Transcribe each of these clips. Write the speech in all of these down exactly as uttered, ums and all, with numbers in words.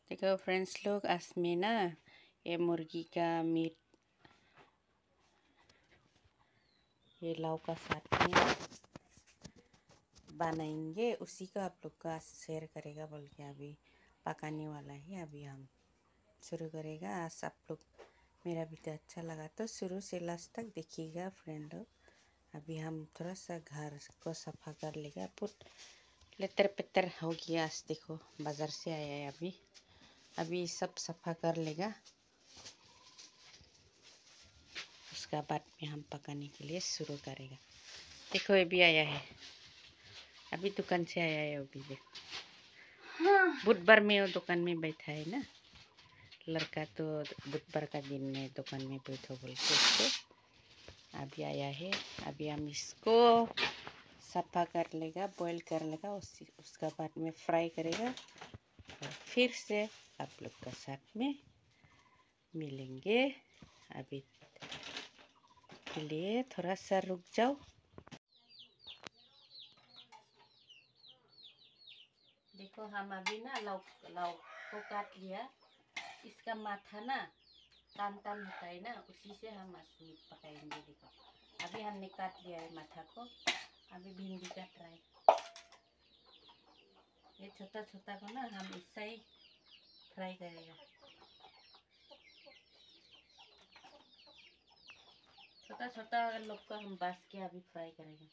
देखो फ्रेंड्स लोग, आज में ना ये मुर्गी का मीट, ये लाव का साथ में बनाएंगे। उसी का आप लोग का शेयर करेगा बोल के अभी पकाने वाला है। अभी हम शुरू करेगा। आज आप लोग मेरा वीडियो अच्छा लगा तो शुरू से लास्ट तक देखिएगा फ्रेंड लोग। अभी हम थोड़ा सा घर को सफ़ा कर लेगा। पुट लेतर पेतर हो गया। आज देखो बाज़ार से आया है। अभी अभी सब सफ़ा कर लेगा। उसका बाद में हम पकाने के लिए शुरू करेगा। देखो ये भी आया है, अभी दुकान से आया है। अभी देखो बुधवार में वो दुकान में बैठा है ना लड़का, तो बुधवार का दिन में दुकान में बैठो बोल के उसको अभी आया है। अभी हम इसको सफ़ा कर लेगा, बॉईल कर लेगा। उसी उसका बाद में फ्राई करेगा और फिर से आप लोग का साथ में मिलेंगे। अभी के लिए थोड़ा सा रुक जाओ। देखो हम अभी ना लाव लाव को काट लिया। इसका माथा ना तान तान होता है ना, उसी से हम मीट पकाएंगे। देखो अभी हमने काट लिया है माथा को। अभी भिंडी काट रहा है। ये छोटा छोटा को ना हम ऐसा ही फ्राई करेगा। छोटा छोटा लोग को हम बास के अभी फ्राई करेंगे।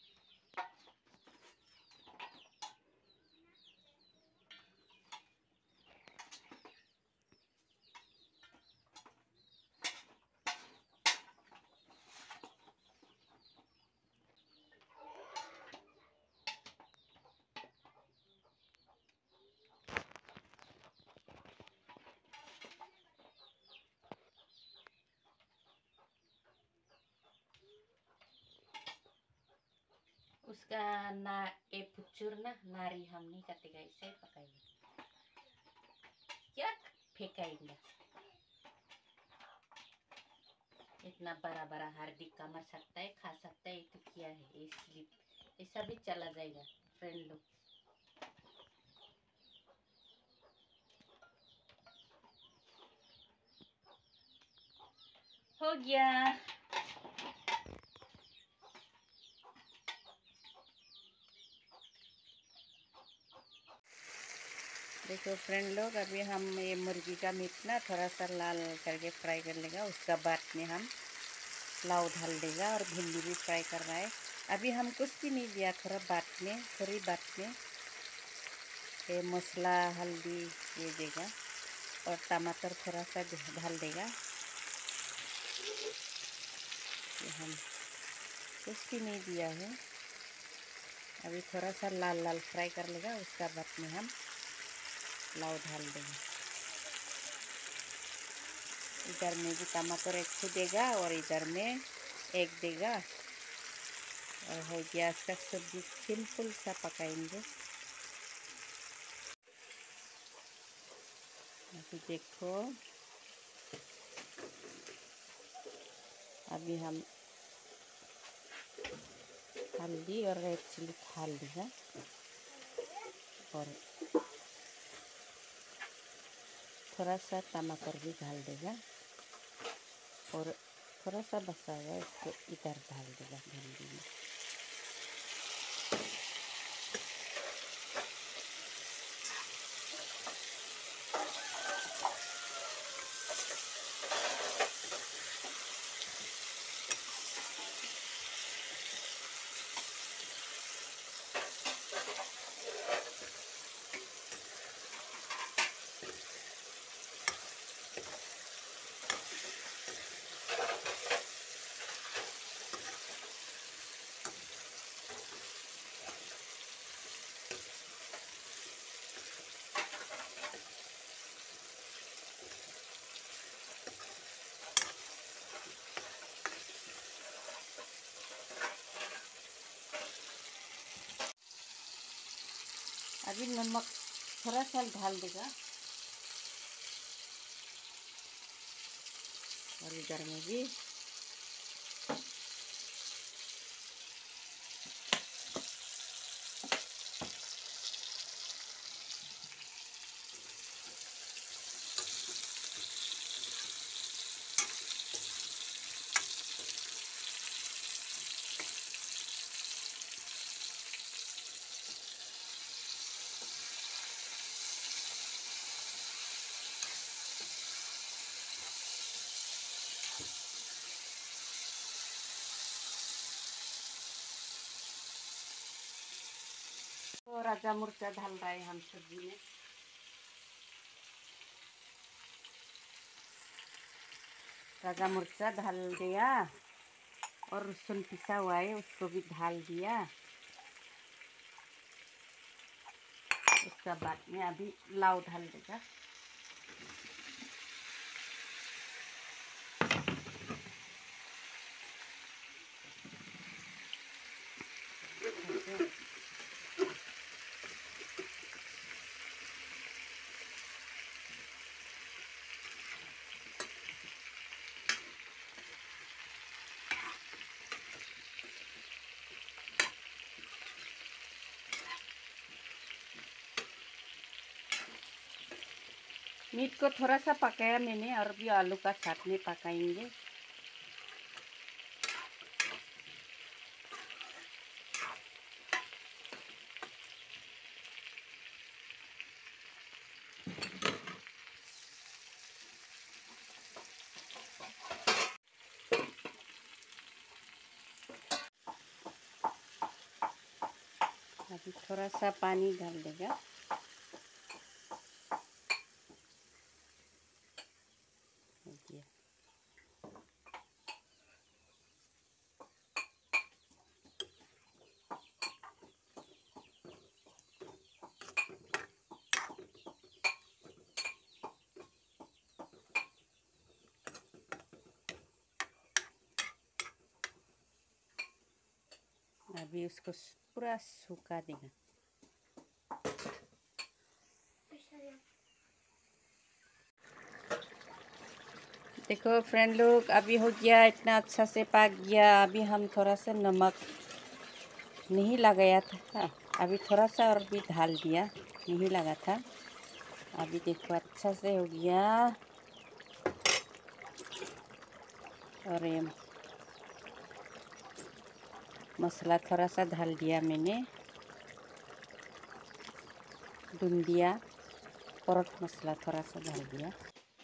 उसका ना ए पुचूर ना नारी हम नहीं काटेगा, इसे पकाएंगे। क्या फेंकाएंगे? इतना बड़ा बड़ा हड्डी कमर सकता है, खा सकता है, तो क्या है इसलिए ऐसा भी चला जाएगा फ्रेंड लोग। हो गया। देखो फ्रेंड लोग, अभी हम ये मुर्गी का मीट ना थोड़ा सा लाल करके फ्राई कर लेगा। उसका बाद में हम लाव डाल देगा और भिंडी भी फ्राई कर रहा है। अभी हम कुछ भी नहीं दिया, थोड़ा बाद में थोड़ी बाद में ये मसाला हल्दी ये देगा और टमाटर थोड़ा सा डाल देगा। ये हम कुछ भी नहीं दिया है। अभी थोड़ा सा लाल लाल फ्राई कर लेगा। उसका बाद में हम लाव डाल देंगे। इधर में भी टमाटर एक से देगा और इधर में एक देगा और हो गया। इसका सब्जी सिंपल सा पकाएंगे। अभी देखो अभी हम हल्दी और रेड चिली डाल देगा और थोड़ा सा टमाटर भी डाल देगा और थोड़ा सा बचा हुआ इसको इधर डाल देगा भिंडी में। अभी नमक थोड़ा सा डाल देगा और इधर में भी तो राजा मिर्चा डाल रहे हैं हम सब्जी में। राजा मिर्चा डाल दिया और लहसुन पिसा हुआ है उसको भी डाल दिया। उसका बाद में अभी लाव डाल देगा। मीट को थोड़ा सा पकाया मैंने और भी आलू का साथ में पकाएंगे। अभी थोड़ा सा पानी डाल देगा। अभी उसको पूरा सूखा देगा। देखो फ्रेंड लोग, अभी हो गया, इतना अच्छा से पक गया। अभी हम थोड़ा सा नमक नहीं लगाया था, अभी थोड़ा सा और भी डाल दिया, नहीं लगा था। अभी देखो अच्छा से हो गया। और ये मसाला थोड़ा सा डाल दिया मैंने, धनिया और मसाला थोड़ा सा डाल दिया।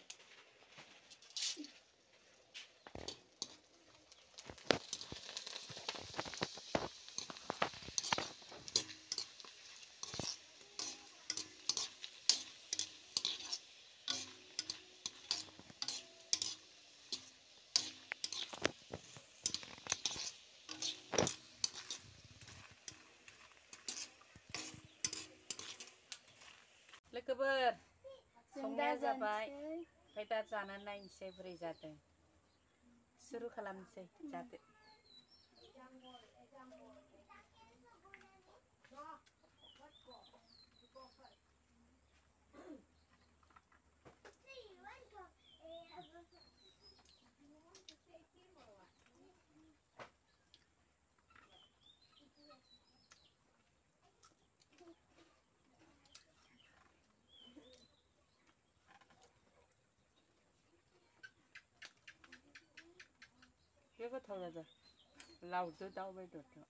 लोगोफोर संनाया जाबाय, ओमफ्राय दा जानानै नायनोसै बोरै जादों। सुरु खालामनोसै जादो। बे गोथाव जादों, लावदो दाउ बेदरजों।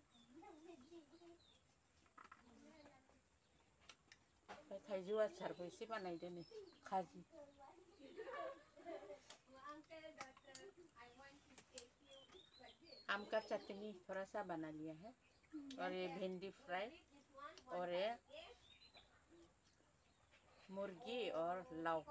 ओमफ्राय थाइजौ आसारबो एसे बानायदो नै, खाजि। आम का चटनी थोड़ा सा बना लिया है, और ये भिंडी फ्राई, और ये मुर्गी और लाव।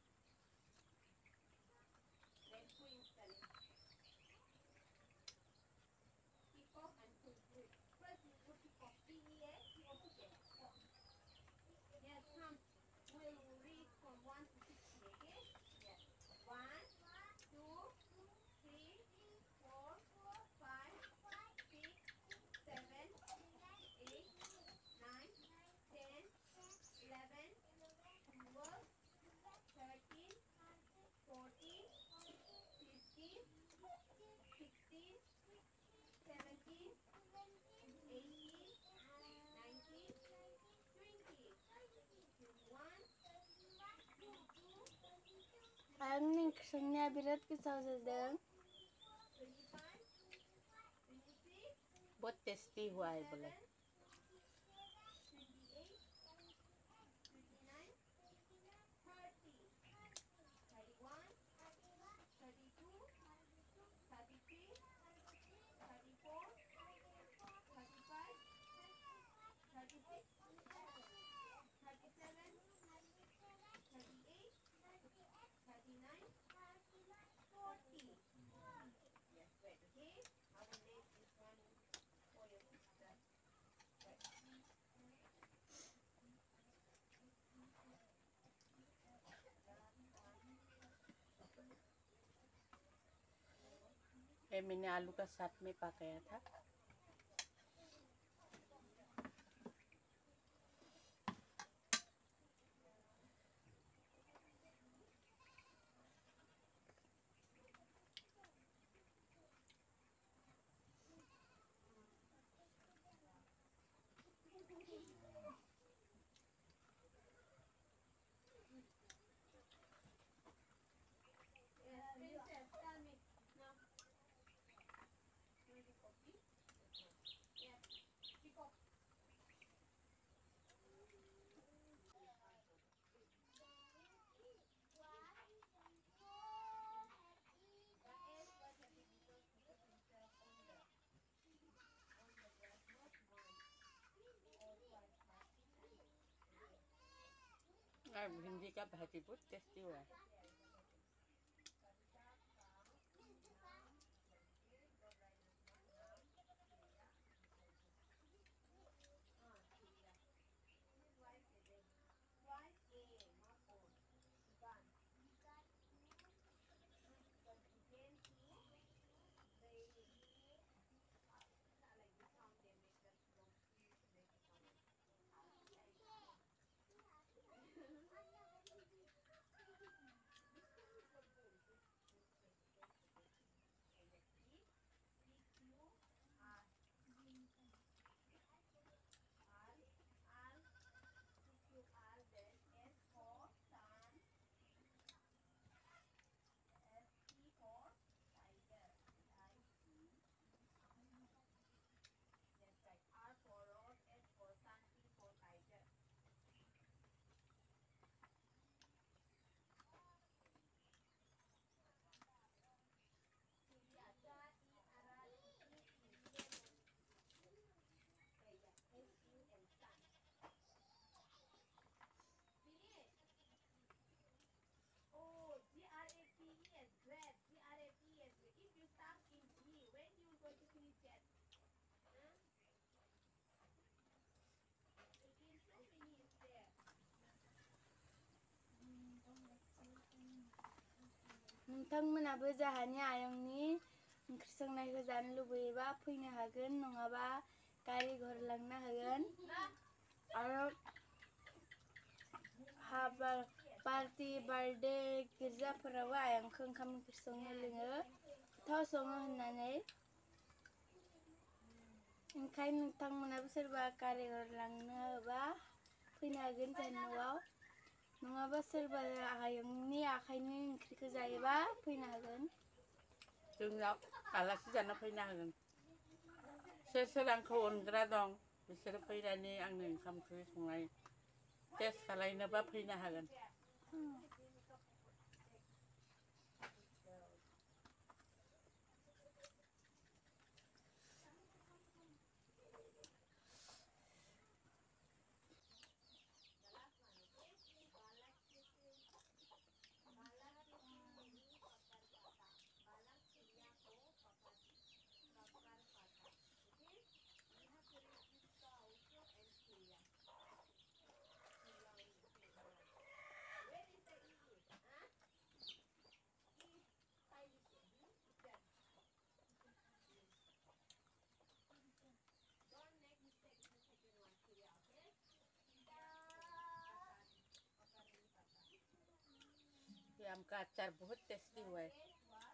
आंनि संनाया बिराद गोथाव जादों। बहुत टेस्टी हुआ है बोले। ये मैंने आलू का साथ में पकाया था। भिंडी का भाजी बहुत टेस्टी हुआ है। नोंथांमोनाबो जाहानि आयंनि ओंख्रि संनायखौ जानो लुबैयोबा फैनो हागोन, नङाबा गारि घर लांनो हागोन। आरो हाबा पार्टी बार्थडे गिर्जाफोरावबो आयंखौ ओंखाम ओंख्रि संनो लिङो, गोथाव सङो होननानै। ओंखायनो नोंथांमोनाबो सोरबा गारि घर लांनोबा फैनो हागोन जोंनि न'आव, नङाबा सोरबा आयंनि आखाइनि ओंख्रिखौ जायोबा फैनो हागोन। जोंनाव आलासि जानो फैनो हागोन। सोर सोर आंखौ अनग्रा दं बिसोरो फैनानै आंनि ओंखाम ओंख्रि संनाय टेस्ट खालायनोबा फैनो हागोन। ये आम का अचार बहुत टेस्टी हुआ है।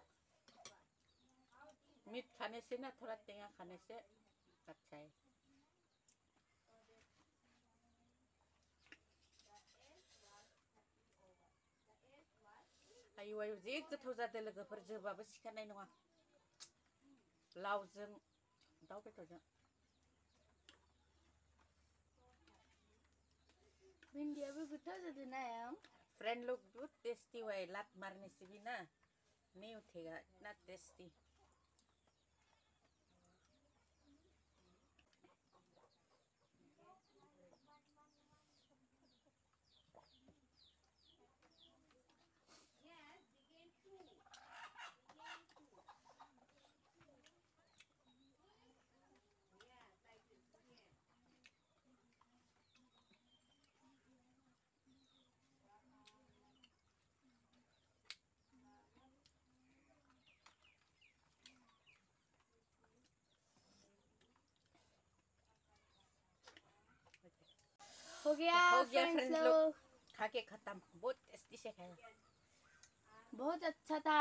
मीठ खाने से ना थोड़ा टेंगा खाने से अच्छा है। आयु आयु जि गोथाव जादों लोगोफोर, जोबाबो सिखानाय नङा। लावजों दाउ बेदरजों। भिंडियाबो गोथाव जादों ना आयं? फ्रेंड लोग बहुत टेस्टी हुआ है, लात मारने से भी ना नहीं उठेगा, इतना टेस्टी। हो गया हो गया फ्रेंड्स फ्रेंड्स लोग लोग खा के खत्म बहुत टेस्टी से खाया बहुत अच्छा था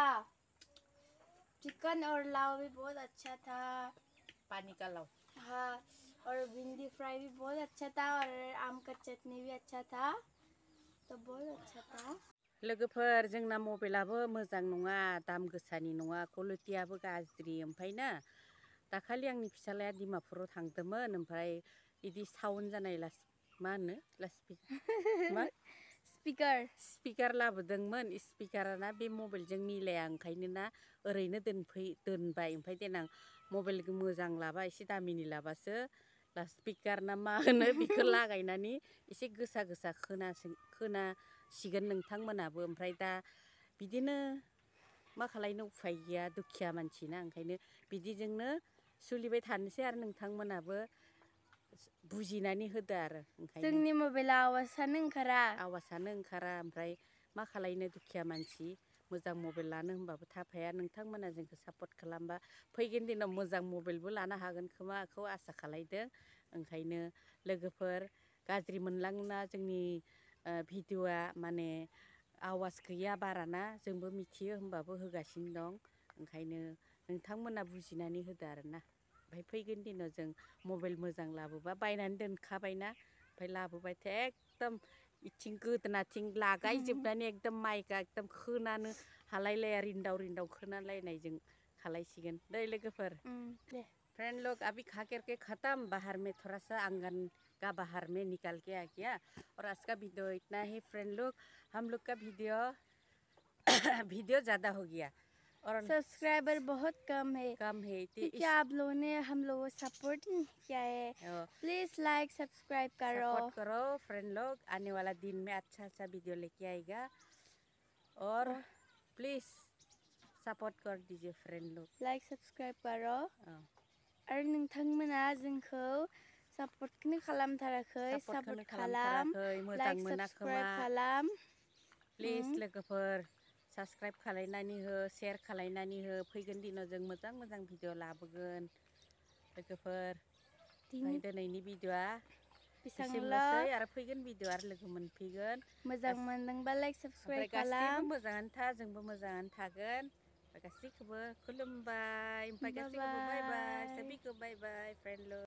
चिकन और लाव भी बहुत अच्छा था पानी का लाओ हाँ और भिंडी फ्राई भी बहुत अच्छा था और आम का चटनी भी अच्छा था तो बहुत अच्छा था लोगोफोर जोंना मबाइलाबो मोजां नङा दाम गोसानि नङा क्वालिटियाबो गाज्रि ओमफ्राय ना दाखालि आंनि फिसालाया डिमापुराव थांदोंमोन ओमफ्राय इदि साउन्ड जानाय लास मा होनो लासपिकार मा स्पिकार स्पिकार लाबोदोंमोन स्पिकाराना बे मबाइलजों मिलाया ओंखायनो ना ओरैनो दोनफै दोनबाय ओमफ्राय देनां मबाइल मोजां लाबा एसे दामिनि लाबासो लासपिकार ना मा होनो बेखौ लागायनानै एसे गोसा गोसा खोनासो खोनासिगोन नोंथांमोनाबो ओमफ्राय दा बिदिनो मा खालायनो उफाय गैया दुखिया मानसिना ओंखायनो बिदिजोंनो सोलिबाय थानोसै आरो नोंथांमोनाबो बुजिनानै होदो आरो ओंखायनो जोंनि मबाइला आवाजानो ओंखारा आवाजानो ओंखारा ओमफ्राय मा खालायनो दुखिया मानसि मोजां मबाइल लानो होनबाबो थाफाया नोंथांमोना जोंखौ सापर्ट खालामबा फैगोन दिनाव मोजां मबाइलबो लानो हागोन खोमाखौ आसा खालायदों ओंखायनो लोगोफोर गाज्रि मोनलाङोना जोंनि भिडिअ'आ माने आवाज गैया बाराना जोंबो मिथियो होनबाबो होगासिनो दं ओंखायनो नोंथांमोना बुजिनानै होदो आरोना ओमफ्राय फैगोन दिनाव जों मबाइल मोजां लाबोबा बायनानै दोनखाबायना ओमफ्राय लाबोबाथाय एकदम इथिं गोदोनाथिं लागायजोबनानै एकदम माइकआ एकदम खोनानो हालायलाया रिन्दाव रिन्दाव खोनालायनाय जों खालायसिगोन दै लोगोफोर फ्रेंड लोग अभी खा करके ख़त्म बाहर में थोड़ा सा आंगन का बाहर में निकाल के आ गया और आज का वीडियो इतना ही फ्रेंड लोग हम लोग का वीडियो वीडियो ज़्यादा हो गया और सब्सक्राइबर बहुत कम है कम है क्योंकि आप लोगों ने हम लोगों को सपोर्ट नहीं किया है प्लीज़ लाइक सब्सक्राइब करो सपोर्ट करो फ्रेंड लोग आने वाला दिन में अच्छा अच्छा वीडियो लेके आएगा और प्लीज़ सपोर्ट कर दीजिए फ्रेंड लोग लाइक सब्सक्राइब करो आरो नोंथांमोना जोंखौ सापर्टखौनो खालामथाराखै सापर्ट खालाम लाइक सब्सक्राइब खालाम प्लिज लोगोफोर साबस्क्राइब खालायनानै हो शेयार खालायनानै हो फैगोन दिनाव जों मोजां मोजां भिडिअ लाबोगोन लोगोफोर ओमफ्राय दिनैनि भिडिअआ एसेनोसै आरो फैगोन भिडिअ आरो लोगो मोनफैगोन मोजां मोनदोंबा लाइक सब्सक्राइब खालाम खालाम गासैबो मोजाङानो था जोंबो मोजाङानो थागोन गासैखौबो खुलुमबाय ओमफ्राय गासैखौबो बाय बाय सबिखौ बाय बाय फ्रेंड लोग